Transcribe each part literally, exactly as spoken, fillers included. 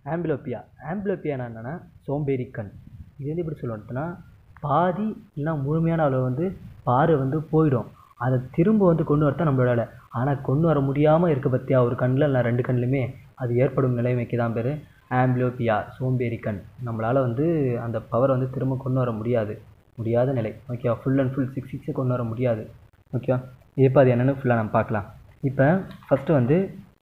ஆம்பிலோபியா ஆம்பிலோபியா என்னன்னா சோம்பேறி கண். இது வந்து எப்படி சொல்லுவோம்னா பாதி இல்லைனா முழுமையான அளவு வந்து பார்வை வந்து போயிடும். அதை திரும்ப வந்து கொண்டு வரத்தான் நம்மளோட. ஆனால் கொண்டு வர முடியாமல் இருக்க பற்றியா ஒரு கண்ணில் இல்லை ரெண்டு கண்ணுலையுமே அது ஏற்படும் நிலைமைக்கு தான் பேர் ஆம்பிலோபியா, சோம்பேறி கண். நம்மளால் வந்து அந்த பவரை வந்து திரும்ப கொண்டு வர முடியாது, முடியாத நிலை. ஓகேவா? ஃபுல் அண்ட் ஃபுல் சிக்ஸ் சிக்ஸை கொண்டு வர முடியாது. ஓகேவா? இப்போ அது என்னென்னு ஃபுல்லாக நம்ம பார்க்கலாம். இப்போ ஃபஸ்ட்டு வந்து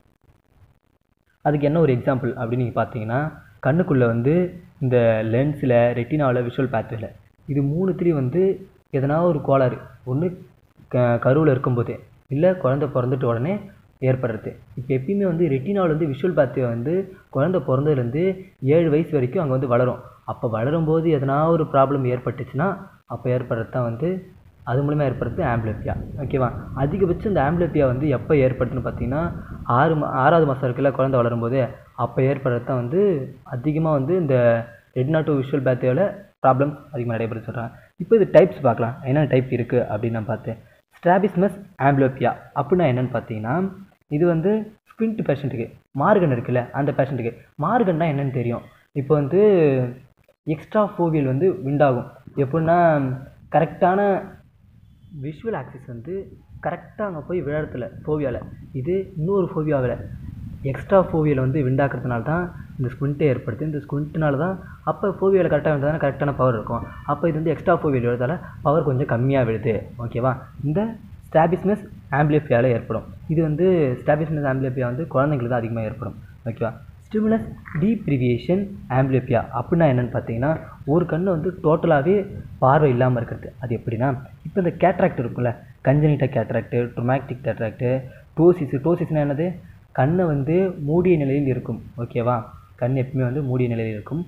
அதுக்கு என்ன ஒரு எக்ஸாம்பிள் அப்படின்னு நீங்கள் பார்த்தீங்கன்னா, கண்ணுக்குள்ளே வந்து இந்த லென்ஸில், ரெட்டினாவில், விஷுவல் பேத்வேல இது மூணுத்துலேயும் வந்து எதனா ஒரு கோளாறு ஒன்று க கருவில் இருக்கும்போதே இல்லை குழந்தை பிறந்துட்டு உடனே ஏற்படுறது. இப்போ எப்பயுமே வந்து ரெட்டினாவில் வந்து விஷுவல் பேத்வே வந்து குழந்தை பிறந்ததுலேருந்து ஏழு வயசு வரைக்கும் அங்கே வந்து வளரும். அப்போ வளரும்போது எதனா ஒரு ப்ராப்ளம் ஏற்பட்டுச்சுன்னா அப்போ ஏற்படுறது தான் வந்து அது மூலிமா ஏற்படுறது ஆம்பிலோபியா. ஓகேவா? அதிகபட்சம் இந்த ஆம்பிலோபியா வந்து எப்போ ஏற்படுதுன்னு பார்த்தீங்கன்னா ஆறு மா ஆறாவது மாதம் இருக்குல்ல குழந்தை வளரும்போது அப்போ ஏற்படுறது தான் வந்து அதிகமாக வந்து இந்த ரெட்டினா டு விஷுவல் பேத்வேல ப்ராப்ளம் அதிகமாக நடைபெற சொல்கிறாங்க. இப்போ இது டைப்ஸ் பார்க்கலாம், என்னென்ன டைப் இருக்குது அப்படின்னு நான் பார்த்தேன். ஸ்ட்ராபிஸ்மஸ் ஆம்பிலோபியா அப்படின்னா என்னென்னு பார்த்தீங்கன்னா, இது வந்து ஸ்குவிண்ட் பேஷண்ட்டுக்கு, மார்கன் இருக்குல்ல அந்த பேஷண்ட்டுக்கு. மார்கன்னா என்னென்னு தெரியும். இப்போ வந்து எக்ஸ்ட்ரா ஃபோவியல் வந்து விண்டாகும். எப்படின்னா கரெக்டான விஷுவல் ஆக்சிஸ் வந்து கரெக்டாக அங்கே போய் விழறதுல ஃபோவியாவில், இது இன்னொரு ஃபோவியாவில் எக்ஸ்ட்ரா ஃபோவியல் வந்து விண்டாக்குறதுனால தான் இந்த ஸ்குவிண்ட்டே ஏற்படுது. இந்த ஸ்குவிண்ட்னால தான் அப்போ ஃபோவியாவில் கரெக்டாக விழுந்தால் கரெக்டான பவர் இருக்கும். அப்போ இது வந்து எக்ஸ்ட்ரா ஃபோவியல் விழுறதால பவர் கொஞ்சம் கம்மியாக விழுது. ஓகேவா? இந்த ஸ்ட்ராபிஸ்மஸ் ஆம்பிலியோபியாவில் ஏற்படும். இது வந்து ஸ்ட்ராபிஸ்மஸ் ஆம்பிலியோபியா வந்து குழந்தைங்களுக்கு தான் அதிகமாக ஏற்படும். ஓகேவா? ஸ்டிமுலஸ் டீப்ரிவியேஷன் ஆம்பிலியோபியா அப்படின்னா என்னென்னு பார்த்தீங்கன்னா, ஒரு கண்ணு வந்து டோட்டலாகவே பார்வை இல்லாமல் இருக்கிறது. அது எப்படின்னா, இப்போ இந்த கேட்ராக்ட் இருக்குல்ல, கஞ்சனிட்டா கேட்ராக்டு, ட்ரொமேட்டிக் கேட்ராக்டு, டோசிஸ். டோசிஸ்னால் என்னது? கண்ணை வந்து மூடிய நிலையில் இருக்கும். ஓகேவா? கண் எப்பவுமே வந்து மூடிய நிலையில் இருக்கும்.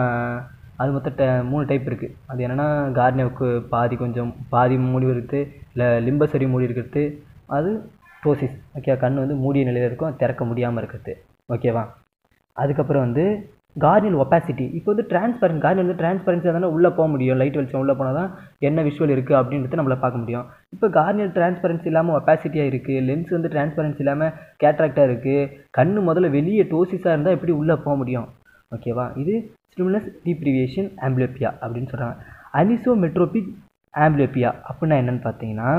அது மொத்த மூணு டைப் இருக்குது. அது என்னென்னா கார்னியாவுக்கு பாதி கொஞ்சம் பாதி மூடி இருக்கிறது, இல்லை லிம்பசரி மூடி இருக்கிறது, அது டோசிஸ். ஓகேவா? கண் வந்து மூடிய நிலையில் இருக்கும், திறக்க முடியாமல் இருக்கிறது. ஓகேவா? அதுக்கப்புறம் வந்து கார்னியல் ஒப்பாசிட்டி. இப்போ வந்து டிரான்ஸ்பரன்ட் கார்னியல் வந்து டிரான்ஸ்பரன்சியாக தானே உள்ளே போக முடியும். லைட் வெளிச்சம் உள்ளே போனால் தான் என்ன விஷுவல் இருக்குது அப்படின்றது நம்மளை பார்க்க முடியும். இப்போ கார்னியல் டிரான்ஸ்பரன்சி இல்லாமல் ஒப்பாசிட்டியாக இருக்குது, லென்ஸ் வந்து டிரான்ஸ்பரன்சி இல்லாமல் கேட்ராக்டாக இருக்குது, கண்ணு முதல்ல வெளியே டோசிஸாக இருந்தால் எப்படி உள்ளே போக முடியும்? ஓகேவா? இது ஸ்டிமுலஸ் டீப்ரிவியேஷன் ஆம்பிலியோபியா அப்படின்னு சொல்கிறாங்க. அனிசோமெட்ரோபிக் ஆம்பிலியோபியா அப்படின்னா என்னென்னு பார்த்தீங்கன்னா,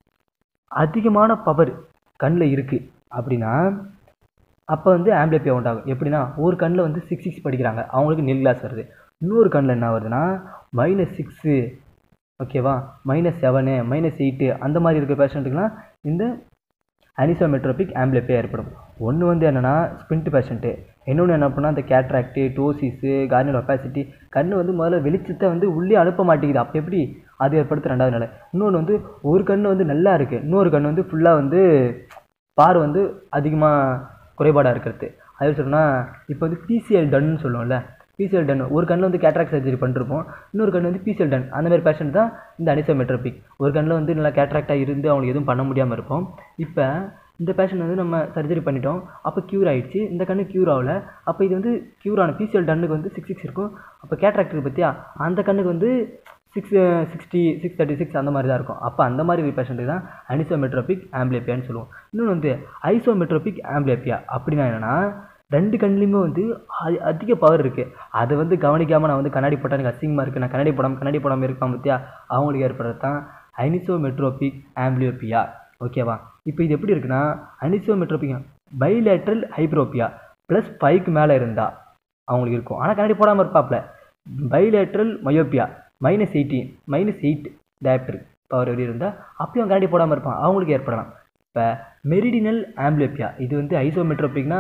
அதிகமான பவர் கண்ணில் இருக்குது அப்படின்னா அப்போ வந்து ஆம்பிலியோபியா உண்டாகும். எப்படின்னா ஒரு கண்ணில் வந்து சிக்ஸ் சிக்ஸ் படிக்கிறாங்க, அவங்களுக்கு நெல் கிளாஸ் வருது. இன்னொரு கண்ணில் என்ன வருதுன்னா மைனஸ் சிக்ஸு, ஓகேவா, மைனஸ் செவனு, மைனஸ் எயிட்டு அந்த மாதிரி இருக்கிற பேஷண்ட்டுக்குலாம் இந்த அனிசோமெட்ரோபிக் ஆம்பிலியோபியா ஏற்படும். ஒன்று வந்து என்னென்னா ஸ்குவிண்ட் பேஷண்ட்டு, இன்னொன்று என்ன பண்ணால் இந்த கேட்ராக்டு, டோசிஸு, கார்னியல் ஒப்பாசிட்டி, கண் வந்து முதல்ல வெளிச்சத்தை வந்து உள்ளே அனுப்ப மாட்டேங்குது. அப்போ எப்படி அது ஏற்படுத்து? ரெண்டாவது நிலை. இன்னொன்று வந்து ஒரு கண் வந்து நல்லா இருக்குது, இன்னொரு கண் வந்து ஃபுல்லாக வந்து பார் வந்து அதிகமாக குறைபாடாக இருக்கிறது. அது சொன்னால் இப்போ வந்து பிசிஎல் டன்னு சொல்லுவோம்ல, பிசிஎல் டன் ஒரு கண்ணில் வந்து கேட்ராக்ட் சர்ஜரி பண்ணிருப்போம், இன்னொரு கண் வந்து பிசிஎல் டன். அந்த மாதிரி பேஷண்ட் தான் இந்த அனிசோமெட்ரோபிக். ஒரு கண்ணில் வந்து நல்லா கேட்ராக்டாக இருந்து அவங்களுக்கு எதுவும் பண்ண முடியாமல் இருப்போம். இப்போ இந்த பேஷண்ட் வந்து நம்ம சர்ஜரி பண்ணிட்டோம், அப்போ க்யூர் ஆகிடுச்சு, இந்த கண்ணு க்யூர் ஆகலை. அப்போ இது வந்து க்யூர் ஆன பிசிஎல் டன்னுக்கு வந்து சிக்ஸ் சிக்ஸ் இருக்கும். அப்போ கேட்ராக்டுக்கு பற்றியா அந்த கண்ணுக்கு வந்து six sixty six thirty six அந்த மாதிரி தான் இருக்கும். அப்போ அந்த மாதிரி பேஷண்ட்டு தான் அனிசோமெட்ரோபிக் ஆம்பிலியோபியான்னு சொல்லுவோம். இன்னொன்று வந்து ஐசோமெட்ரோபிக் ஆம்பிலியோபியா அப்படின்னா என்னென்னா, ரெண்டு கண்ணிலையுமே வந்து அதிக பவர் இருக்குது, அதை வந்து கவனிக்காமல் நான் வந்து கண்ணாடி போட்டால் எனக்கு அசிங்கமாக இருக்குது, நான் கண்ணாடி போடாமல் கண்ணாடி போடாமல் இருப்பான் பற்றியா அவங்களுக்கு ஏற்படுறது தான் அனிசோமெட்ரோபிக் ஆம்பிலியோபியா. ஓகேவா? இப்போ இது எப்படி இருக்குன்னா, அனிசோமெட்ரோபிக் பைலேட்ரல் ஹைப்ரோபியா ப்ளஸ் ஃபைவ்க்கு மேலே இருந்தால் அவங்களுக்கு இருக்கும், ஆனால் கண்ணாடி போடாமல் இருப்பாப்ல. Bilateral myopia minus eighteen minus eight diopter power எப்படி இருந்தால் அப்பயும் கண்ணாடி போடாமல் இருப்பான், அவங்களுக்கு ஏற்படலாம். இப்போ மெரிடினல் ஆம்பிலியோபியா, இது வந்து ஐசோமெட்ரோபிக்னா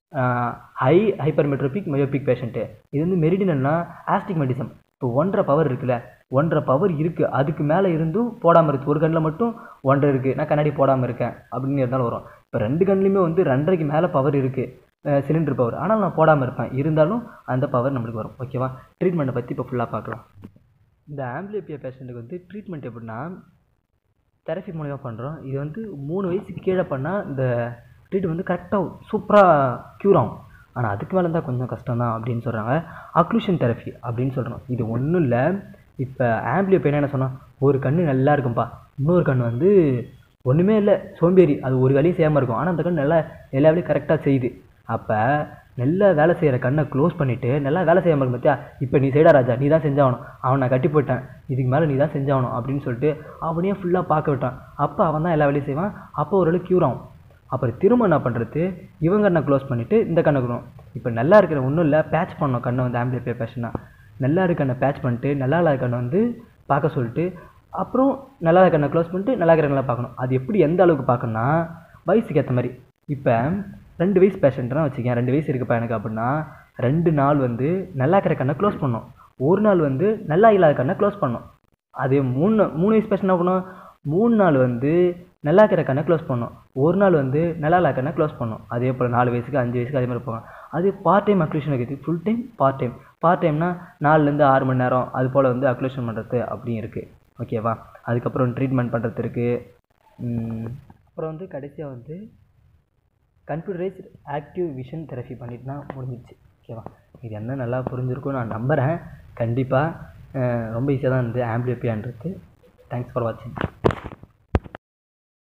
ஹை ஹைப்பர்மெட்ரோபிக் மயோபிக் பேஷண்ட்டு. இது வந்து மெரிடினல்னா ஆஸ்டிக்மெட்டிசம். இப்போ ஒன்றரை பவர் இருக்குல்ல, ஒன்றரை பவர் இருக்குது, அதுக்கு மேலே இருந்தும் போடாமல் இருக்குது. ஒரு கண்ணில் மட்டும் ஒன்றரை இருக்குது, நான் கண்ணாடி போடாமல் இருக்கேன் அப்படின்னு இருந்தாலும் வரும். இப்போ ரெண்டு கண்ணிலையுமே வந்து ரெண்டரைக்கு மேலே பவர் இருக்குது, சிலிண்டர் பவர், ஆனால் நான் போடாமல் இருப்பேன், இருந்தாலும் அந்த பவர் நம்மளுக்கு வரும். ஓகேவா? ட்ரீட்மெண்ட்டை பற்றி இப்போ ஃபுல்லாக பார்க்கலாம். இந்த ஆம்பிலியோபியா பேஷண்ட்டுக்கு வந்து ட்ரீட்மெண்ட் எப்படின்னா தெரப்பி மூலிமா பண்ணுறோம். இது வந்து மூணு வயசுக்கு கீழே பண்ணால் இந்த ட்ரீட்மெண்ட் வந்து கரெக்டாக சூப்பராக க்யூர் ஆகும். ஆனால் அதுக்கு மேலே இருந்தால் கொஞ்சம் கஷ்டம் தான் அப்படின்னு சொல்கிறாங்க. அக்ளூஷன் தெரப்பி அப்படின்னு சொல்கிறோம். இது ஒன்றும் இல்லை, இப்போ ஆம்பிலியோபியா என்ன சொன்னால், ஒரு கண்ணு நல்லா இருக்கும்பா, இன்னொரு கண் வந்து ஒன்றுமே இல்லை, சோம்பேறி, அது ஒரு வேலையும் செய்யாமல் இருக்கும், ஆனால் அந்த கண் நல்லா எல்லா வேலையும் கரெக்டாக செய்யுது. அப்போ நல்லா வேலை செய்கிற கண்ணை க்ளோஸ் பண்ணிவிட்டு நல்லா வேலை செய்யாமல் இருக்கும் பார்த்தியா, இப்போ நீ செய்டா ராஜா, நீ தான் செஞ்சாகணும், அவன் நான் கட்டி போயிட்டேன், இதுக்கு மேலே நீ தான் செஞ்சாகணும் அப்படின்னு சொல்லிட்டு அவனையே ஃபுல்லாக பார்க்க விட்டான். அப்போ அவன் தான் எல்லா வேலையும் செய்வான். அப்போ ஒரு க்யூர் ஆகும். அப்புறம் திரும்ப என்ன பண்ணுறது, இவன் கண்ணை க்ளோஸ் பண்ணிவிட்டு இந்த கண்ணை கொடுக்கும். இப்போ நல்லா இருக்கிற ஒன்றும் இல்லை, பேட்ச் பண்ணணும் கண்ணை வந்து ஆம்பிளியோபியா பேஷன்னா. நல்லா இருக்க கண்ணை பேட்ச் பண்ணிட்டு நல்லா இல்லாத கண்ணை வந்து பார்க்க சொல்லிட்டு அப்புறம் நல்லா இருக்க கண்ணை க்ளோஸ் பண்ணிட்டு நல்லா இருக்கிற கண்ணை பார்க்கணும். அது எப்படி எந்த அளவுக்கு பார்க்கணுன்னா வயசுக்கு ஏற்ற மாதிரி. இப்போ ரெண்டு வயசு பேஷண்ட்னா வச்சுக்கேன், ரெண்டு வயசு இருக்குப்பா எனக்கு அப்படின்னா ரெண்டு நாள் வந்து நல்லா இருக்கிற கண்ணை க்ளோஸ் பண்ணணும், ஒரு நாள் வந்து நல்லா இல்லாத கண்ணை க்ளோஸ் பண்ணணும். அதே மூணு மூணு வயசு பேஷண்ட் என்ன பண்ணணும், மூணு நாள் வந்து நல்லா இருக்கிற கண்ணை க்ளோஸ் பண்ணணும், ஒரு நாள் வந்து நல்லா இல்லாத கண்ணை க்ளோஸ் பண்ணணும். அதே போல் நாலு வயசுக்கு அஞ்சு வயசுக்கு அதே மாதிரி போவாங்க. அது பார்ட் டைம் அக்ளூஷன் இருக்குது, full time part time. Part டைம்னா நாலுலேருந்து ஆறு மணி நேரம் அது போல் வந்து அக்ளூஷன் பண்ணுறது அப்படியும் இருக்குது. ஓகேவா. அதுக்கப்புறம் ட்ரீட்மெண்ட் பண்ணுறது இருக்குது. அப்புறம் வந்து கடைசியாக வந்து கம்ப்யூட்டரைஸ்டு ஆக்டிவ் விஷன் தெரப்பி பண்ணிட்டுனா முடிஞ்சிடுச்சு. ஓகேவா. இது என்ன நல்லா புரிஞ்சிருக்கும் நான் நம்புகிறேன். கண்டிப்பாக ரொம்ப ஈஸியாக தான் இருந்தது ஆம்பிளியோபியான்றது. தேங்க்ஸ் ஃபார் வாட்சிங்.